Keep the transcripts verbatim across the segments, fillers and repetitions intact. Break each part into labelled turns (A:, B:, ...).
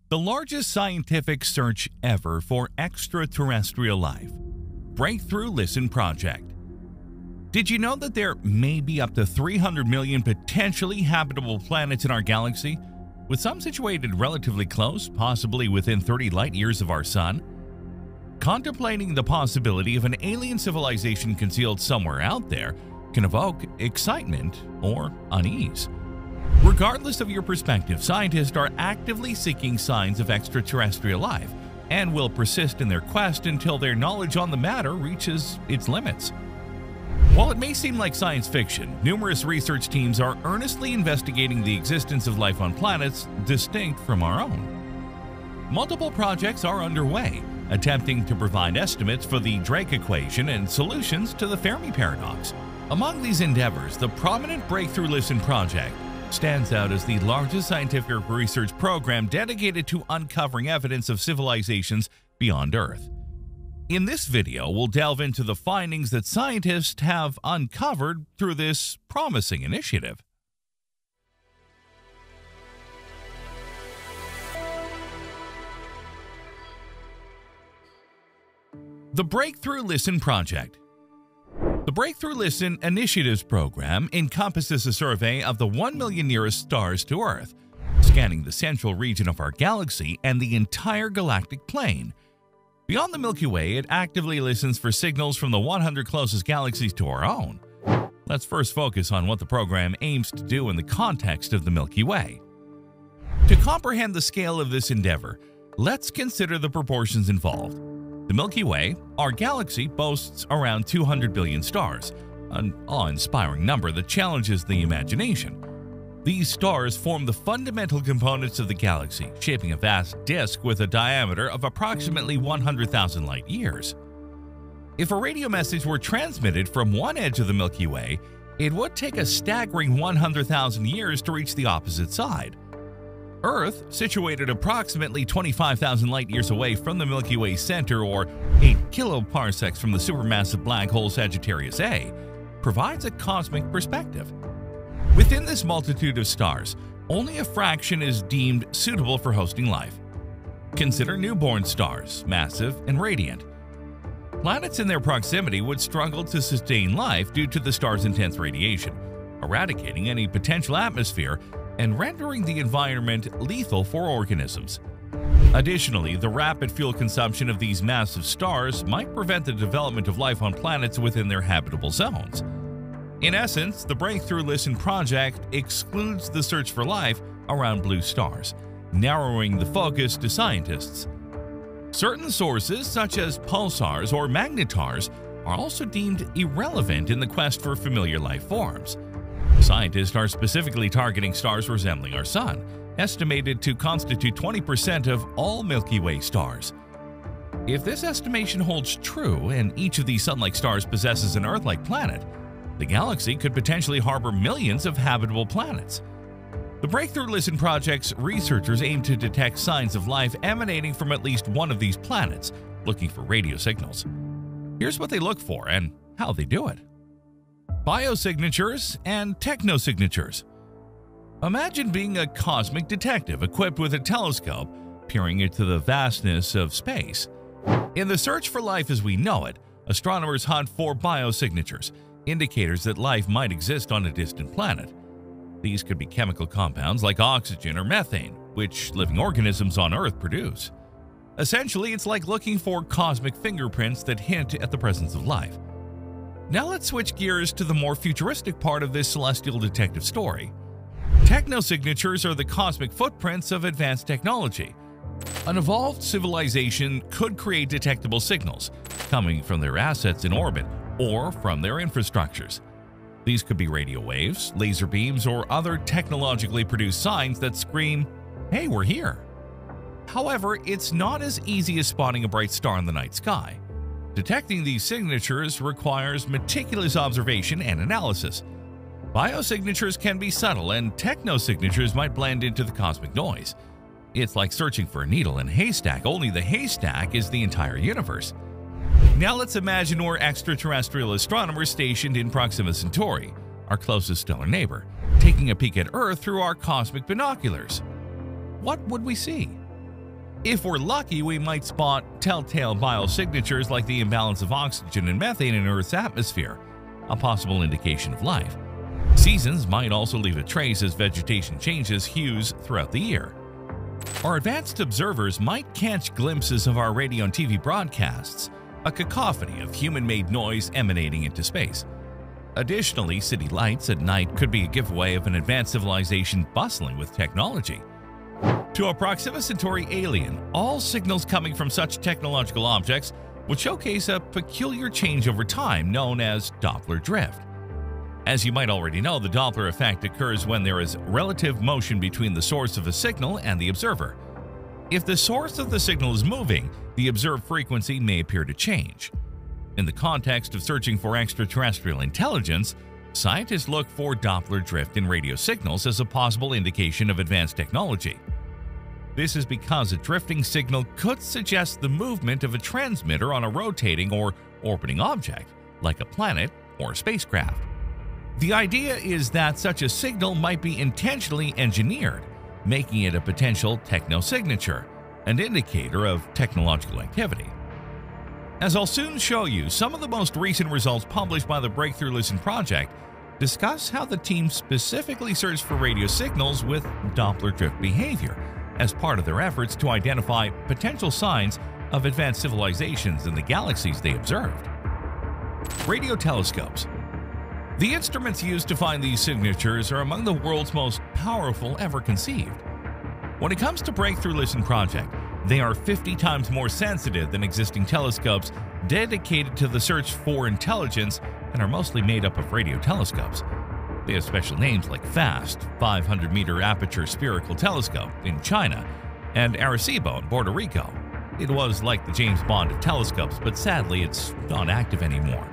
A: The largest scientific search ever for extraterrestrial life. Breakthrough Listen Project. Did you know that there may be up to three hundred million potentially habitable planets in our galaxy, with some situated relatively close, possibly within thirty light-years of our Sun? Contemplating the possibility of an alien civilization concealed somewhere out there can evoke excitement or unease. Regardless of your perspective, scientists are actively seeking signs of extraterrestrial life and will persist in their quest until their knowledge on the matter reaches its limits. While it may seem like science fiction, numerous research teams are earnestly investigating the existence of life on planets distinct from our own. Multiple projects are underway, attempting to provide estimates for the Drake equation and solutions to the Fermi paradox. Among these endeavors, the prominent Breakthrough Listen project stands out as the largest scientific research program dedicated to uncovering evidence of civilizations beyond Earth. In this video, we'll delve into the findings that scientists have uncovered through this promising initiative. The Breakthrough Listen Project. The Breakthrough Listen Initiatives program encompasses a survey of the one million nearest stars to Earth, scanning the central region of our galaxy and the entire galactic plane. Beyond the Milky Way, it actively listens for signals from the one hundred closest galaxies to our own. Let's first focus on what the program aims to do in the context of the Milky Way. To comprehend the scale of this endeavor, let's consider the proportions involved. The Milky Way, our galaxy, boasts around two hundred billion stars, an awe-inspiring number that challenges the imagination. These stars form the fundamental components of the galaxy, shaping a vast disk with a diameter of approximately one hundred thousand light-years. If a radio message were transmitted from one edge of the Milky Way, it would take a staggering one hundred thousand years to reach the opposite side. Earth, situated approximately twenty-five thousand light-years away from the Milky Way center or eight kiloparsecs from the supermassive black hole Sagittarius A, provides a cosmic perspective. Within this multitude of stars, only a fraction is deemed suitable for hosting life. Consider newborn stars, massive and radiant. Planets in their proximity would struggle to sustain life due to the star's intense radiation, eradicating any potential atmosphere and rendering the environment lethal for organisms. Additionally, the rapid fuel consumption of these massive stars might prevent the development of life on planets within their habitable zones. In essence, the Breakthrough Listen project excludes the search for life around blue stars, narrowing the focus to scientists. Certain sources, such as pulsars or magnetars, are also deemed irrelevant in the quest for familiar life forms. Scientists are specifically targeting stars resembling our Sun, estimated to constitute twenty percent of all Milky Way stars. If this estimation holds true and each of these Sun-like stars possesses an Earth-like planet, the galaxy could potentially harbor millions of habitable planets. The Breakthrough Listen project's researchers aim to detect signs of life emanating from at least one of these planets, looking for radio signals. Here's what they look for and how they do it. Biosignatures and Technosignatures. Imagine being a cosmic detective equipped with a telescope, peering into the vastness of space. In the search for life as we know it, astronomers hunt for biosignatures, indicators that life might exist on a distant planet. These could be chemical compounds like oxygen or methane, which living organisms on Earth produce. Essentially, it's like looking for cosmic fingerprints that hint at the presence of life. Now let's switch gears to the more futuristic part of this celestial detective story. Technosignatures are the cosmic footprints of advanced technology. An evolved civilization could create detectable signals coming from their assets in orbit or from their infrastructures. These could be radio waves, laser beams, or other technologically produced signs that scream, "Hey, we're here." However, it's not as easy as spotting a bright star in the night sky. Detecting these signatures requires meticulous observation and analysis. Biosignatures can be subtle, and technosignatures might blend into the cosmic noise. It's like searching for a needle in a haystack, only the haystack is the entire universe. Now let's imagine we're extraterrestrial astronomers stationed in Proxima Centauri, our closest stellar neighbor, taking a peek at Earth through our cosmic binoculars. What would we see? If we're lucky, we might spot telltale biosignatures like the imbalance of oxygen and methane in Earth's atmosphere, a possible indication of life. Seasons might also leave a trace as vegetation changes hues throughout the year. Our advanced observers might catch glimpses of our radio and T V broadcasts, a cacophony of human-made noise emanating into space. Additionally, city lights at night could be a giveaway of an advanced civilization bustling with technology. To a Proxima Centauri alien, all signals coming from such technological objects would showcase a peculiar change over time known as Doppler drift. As you might already know, the Doppler effect occurs when there is relative motion between the source of a signal and the observer. If the source of the signal is moving, the observed frequency may appear to change. In the context of searching for extraterrestrial intelligence, scientists look for Doppler drift in radio signals as a possible indication of advanced technology. This is because a drifting signal could suggest the movement of a transmitter on a rotating or orbiting object, like a planet or a spacecraft. The idea is that such a signal might be intentionally engineered, making it a potential technosignature, an indicator of technological activity. As I'll soon show you, some of the most recent results published by the Breakthrough Listen project discuss how the team specifically searched for radio signals with Doppler drift behavior as part of their efforts to identify potential signs of advanced civilizations in the galaxies they observed. Radio telescopes. The instruments used to find these signatures are among the world's most powerful ever conceived. When it comes to Breakthrough Listen project, they are fifty times more sensitive than existing telescopes dedicated to the search for intelligence and are mostly made up of radio telescopes. They have special names like FAST, five hundred meter Aperture Spherical Telescope in China, and Arecibo in Puerto Rico. It was like the James Bond of telescopes, but sadly it's not active anymore.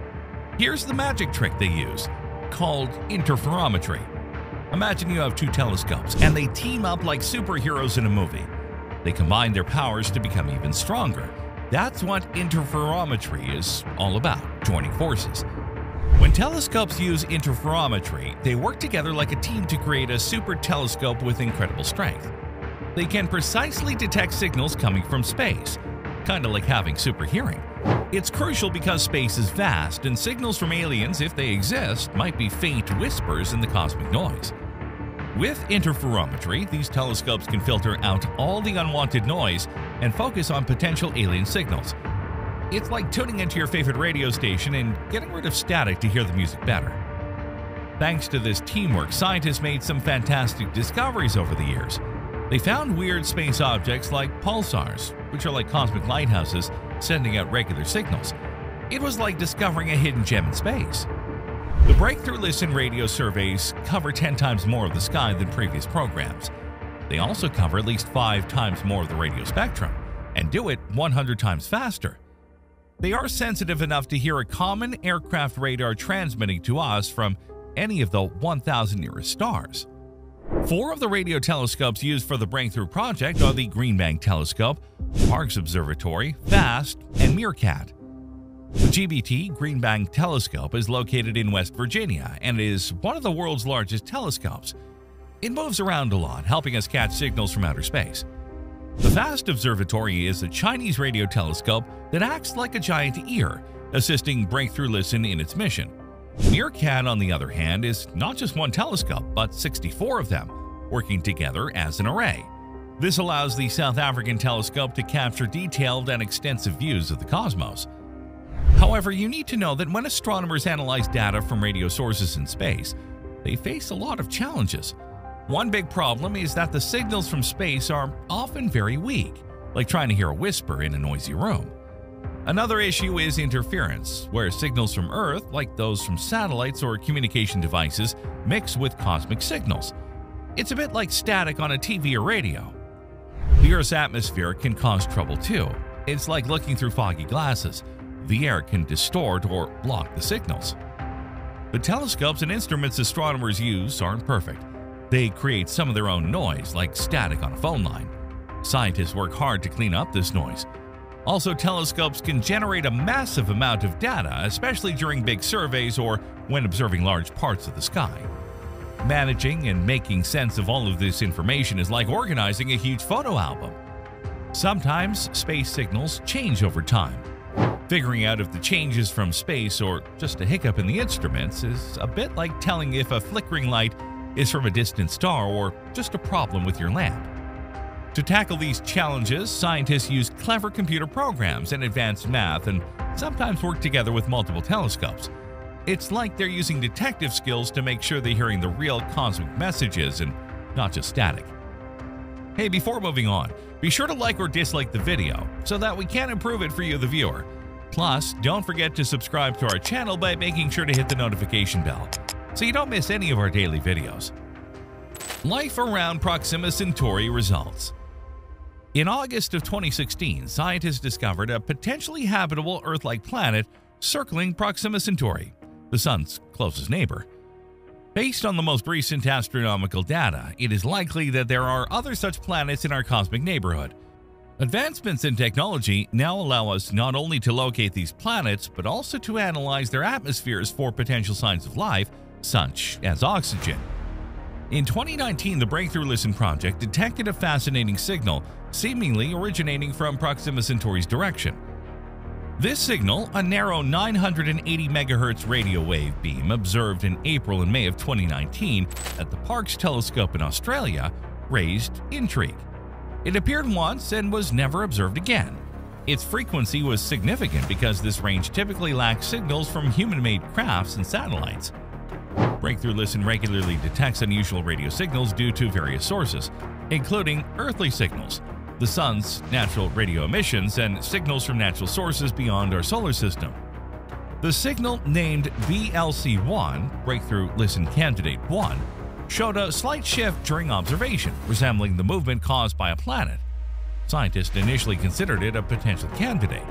A: Here's the magic trick they use, called interferometry. Imagine you have two telescopes, and they team up like superheroes in a movie. They combine their powers to become even stronger. That's what interferometry is all about, joining forces. When telescopes use interferometry, they work together like a team to create a super telescope with incredible strength. They can precisely detect signals coming from space, kind of like having super hearing. It's crucial because space is vast, and signals from aliens, if they exist, might be faint whispers in the cosmic noise. With interferometry, these telescopes can filter out all the unwanted noise and focus on potential alien signals. It's like tuning into your favorite radio station and getting rid of static to hear the music better. Thanks to this teamwork, scientists made some fantastic discoveries over the years. They found weird space objects like pulsars, which are like cosmic lighthouses sending out regular signals. It was like discovering a hidden gem in space. The Breakthrough Listen radio surveys cover ten times more of the sky than previous programs. They also cover at least five times more of the radio spectrum, and do it one hundred times faster. They are sensitive enough to hear a common aircraft radar transmitting to us from any of the one thousand nearest stars. Four of the radio telescopes used for the Breakthrough project are the Green Bank Telescope, Parkes Observatory, FAST, and Meerkat. The G B T Green Bank Telescope is located in West Virginia and is one of the world's largest telescopes. It moves around a lot, helping us catch signals from outer space. The FAST Observatory is a Chinese radio telescope that acts like a giant ear, assisting Breakthrough Listen in its mission. Meerkat, on the other hand, is not just one telescope, but sixty-four of them, working together as an array. This allows the South African telescope to capture detailed and extensive views of the cosmos. However, you need to know that when astronomers analyze data from radio sources in space, they face a lot of challenges. One big problem is that the signals from space are often very weak, like trying to hear a whisper in a noisy room. Another issue is interference, where signals from Earth, like those from satellites or communication devices, mix with cosmic signals. It's a bit like static on a T V or radio. The Earth's atmosphere can cause trouble too. It's like looking through foggy glasses. The air can distort or block the signals. The telescopes and instruments astronomers use aren't perfect. They create some of their own noise, like static on a phone line. Scientists work hard to clean up this noise. Also, telescopes can generate a massive amount of data, especially during big surveys or when observing large parts of the sky. Managing and making sense of all of this information is like organizing a huge photo album. Sometimes space signals change over time. Figuring out if the change is from space or just a hiccup in the instruments is a bit like telling if a flickering light is from a distant star or just a problem with your lamp. To tackle these challenges, scientists use clever computer programs and advanced math and sometimes work together with multiple telescopes. It's like they're using detective skills to make sure they're hearing the real cosmic messages and not just static. Hey, before moving on, be sure to like or dislike the video so that we can improve it for you, the viewer. Plus, don't forget to subscribe to our channel by making sure to hit the notification bell so you don't miss any of our daily videos. Life around Proxima Centauri results. In August of twenty sixteen, scientists discovered a potentially habitable Earth-like planet circling Proxima Centauri, the Sun's closest neighbor. Based on the most recent astronomical data, it is likely that there are other such planets in our cosmic neighborhood. Advancements in technology now allow us not only to locate these planets, but also to analyze their atmospheres for potential signs of life, such as oxygen. In twenty nineteen, the Breakthrough Listen project detected a fascinating signal, seemingly originating from Proxima Centauri's direction. This signal, a narrow nine hundred eighty megahertz radio wave beam observed in April and May of twenty nineteen at the Parkes telescope in Australia, raised intrigue. It appeared once and was never observed again. Its frequency was significant because this range typically lacks signals from human-made crafts and satellites. Breakthrough Listen regularly detects unusual radio signals due to various sources, including earthly signals, the Sun's natural radio emissions, and signals from natural sources beyond our solar system. The signal, named B L C one, Breakthrough Listen Candidate one, showed a slight shift during observation, resembling the movement caused by a planet. Scientists initially considered it a potential candidate.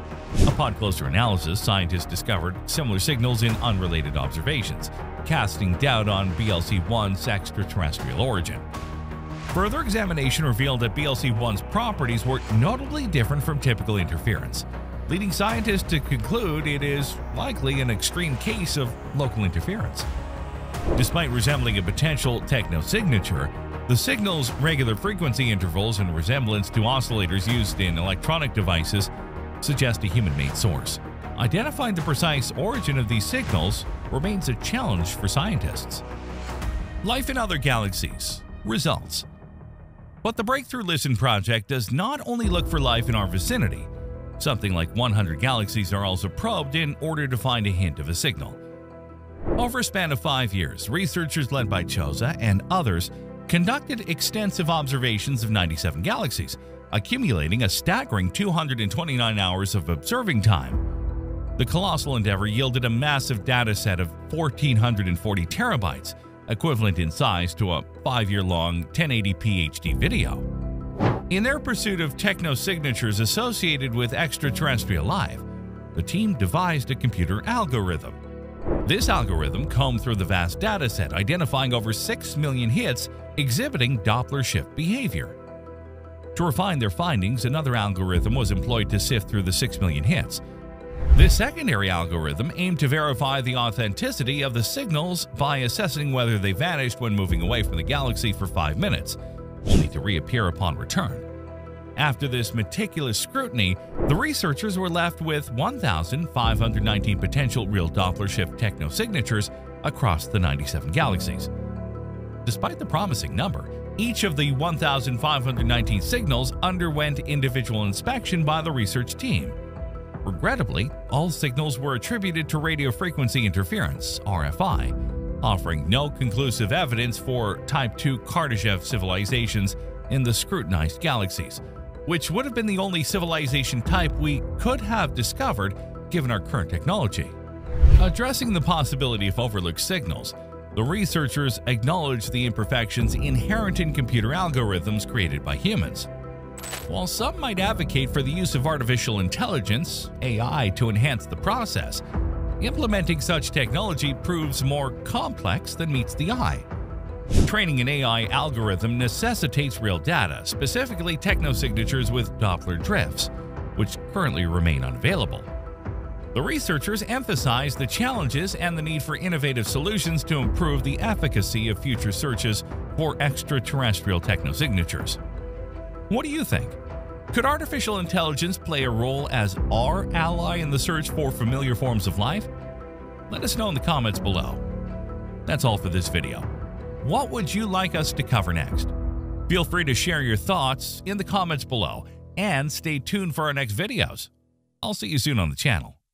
A: Upon closer analysis, scientists discovered similar signals in unrelated observations, casting doubt on B L C one's extraterrestrial origin. Further examination revealed that B L C one's properties were notably different from typical interference, leading scientists to conclude it is likely an extreme case of local interference. Despite resembling a potential technosignature, the signal's regular frequency intervals and resemblance to oscillators used in electronic devices suggest a human-made source. Identifying the precise origin of these signals remains a challenge for scientists. Life in other galaxies. Results. But the Breakthrough Listen project does not only look for life in our vicinity. Something like one hundred galaxies are also probed in order to find a hint of a signal. Over a span of five years, researchers led by CHOSA and others conducted extensive observations of ninety-seven galaxies, accumulating a staggering two hundred twenty-nine hours of observing time. The colossal endeavor yielded a massive data set of one thousand four hundred forty terabytes, equivalent in size to a five-year-long ten eighty p H D video. In their pursuit of technosignatures associated with extraterrestrial life, the team devised a computer algorithm. This algorithm combed through the vast dataset, identifying over six million hits exhibiting Doppler shift behavior. To refine their findings, another algorithm was employed to sift through the six million hits. This secondary algorithm aimed to verify the authenticity of the signals by assessing whether they vanished when moving away from the galaxy for five minutes, only to reappear upon return. After this meticulous scrutiny, the researchers were left with one thousand five hundred nineteen potential real Doppler shift technosignatures across the ninety-seven galaxies. Despite the promising number, each of the one thousand five hundred nineteen signals underwent individual inspection by the research team. Regrettably, all signals were attributed to radio frequency interference, R F I, offering no conclusive evidence for Type two Kardashev civilizations in the scrutinized galaxies, which would have been the only civilization type we could have discovered given our current technology. Addressing the possibility of overlooked signals, the researchers acknowledged the imperfections inherent in computer algorithms created by humans. While some might advocate for the use of artificial intelligence, A I, to enhance the process, implementing such technology proves more complex than meets the eye. Training an A I algorithm necessitates real data, specifically technosignatures with Doppler drifts, which currently remain unavailable. The researchers emphasize the challenges and the need for innovative solutions to improve the efficacy of future searches for extraterrestrial technosignatures. What do you think? Could artificial intelligence play a role as our ally in the search for familiar forms of life? Let us know in the comments below. That's all for this video. What would you like us to cover next? Feel free to share your thoughts in the comments below, and stay tuned for our next videos. I'll see you soon on the channel.